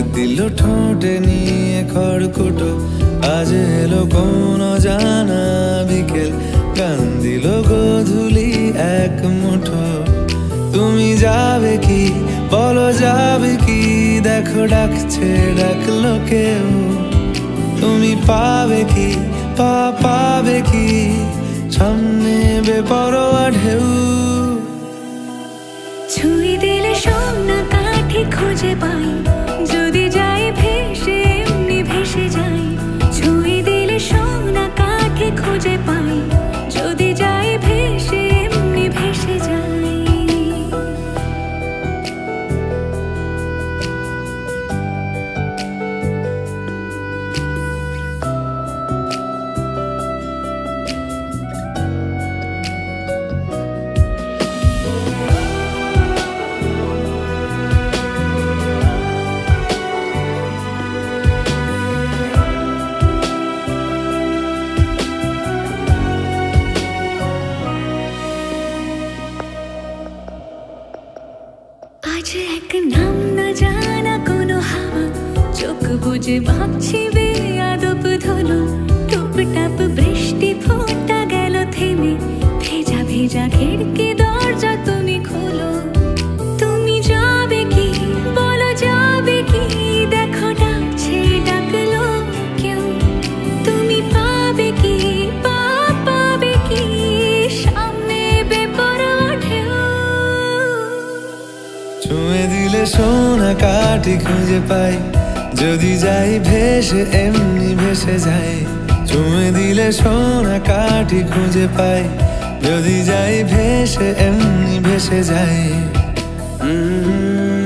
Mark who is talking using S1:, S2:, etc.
S1: দিল ঠোঁটে নিয়ে খড়কুটো, আজ এলো কোন জানা বিকেল, গান দিল গোধূলি এক মুঠো। তুমি যাবে কি বলো, যাবে কি, দেখো ডাকছে ডাকলো কেউ। তুমি পাবে কি পাবে কি, সামনে বেপরোয়া ঢেউ।
S2: ছুঁয়ে দিলে সোনা কাঠি খুঁজে পাই, যদি যাই ভেসে এমনি ভেসে যাই। ছুঁয়ে দিলে সোনা কাঠি খুঁজে পাই, যদি যাই ভেসে এমনি ভেসে যাই। আজ এক নাম না জানা কোনো হাওয়া, চোখ বুঝে ভাবছি বেয়াদব ধুলো। টুপটাপ বৃষ্টি ফোঁটা গেল থেমে, ভেজা ভেজা খিড়কি দরজা তুমি খোলো। তুমি যাবে কি বলো, যাবে কি, দেখো ডাকছে ডাকলো কেউ। তুমি পাবে কি পাবে কি, সামনে বেপরোয়া ঢেউ।
S1: ছুঁয়ে দিলে সোনা কাঠি খুঁজে পাই, যদি যাই ভেসে এমনি ভেসে যাই। ছুঁয়ে দিলে সোনা কাঠি খুঁজে পাই, যদি যাই ভেসে এমনি ভেসে যাই।